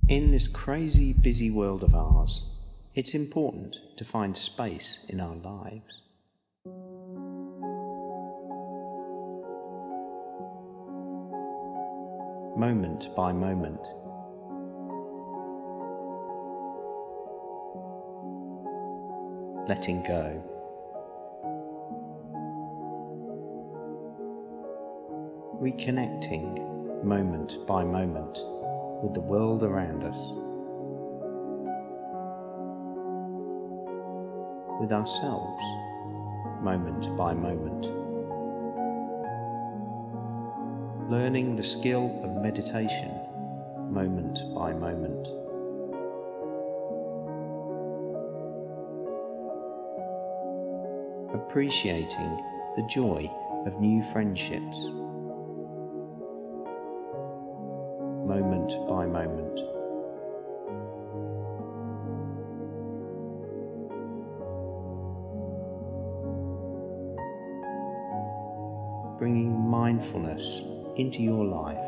In this crazy busy world of ours, it's important to find space in our lives. Moment by moment, letting go. Reconnecting moment by moment with the world around us, with ourselves moment by moment, learning the skill of meditation moment by moment. Appreciating the joy of new friendships moment by moment. Bringing mindfulness into your life